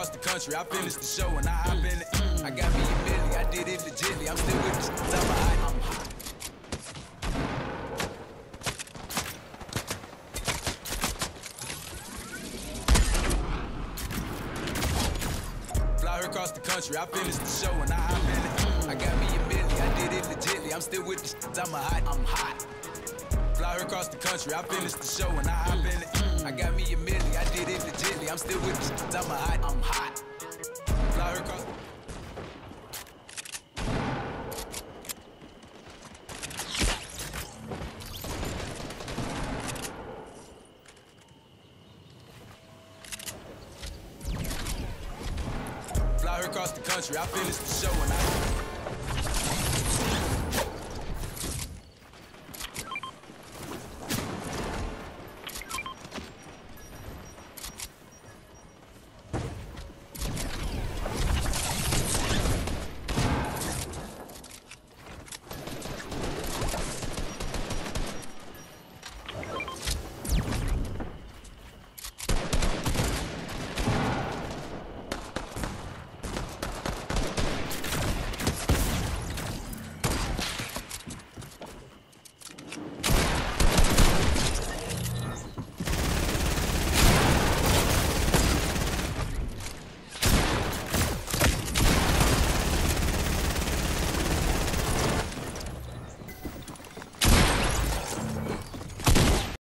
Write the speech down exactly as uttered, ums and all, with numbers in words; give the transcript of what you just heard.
across the country, I finished the show and I hop in it. I got me a milli, I did it legitly. I'm still with the shit, I'm hot, I'm hot. Fly her across the country, I finished the show and I hop in it. I got me a milli, I did it legitly. I'm still with the shit, I'm hot, I'm hot. Fly her across the country, I finished the show and I hop in it. I got me a milli, I did it legitly. I'm still with the shit, I'm hot, I'm hot. Fly her across. Fly her across the country, I finished the show and I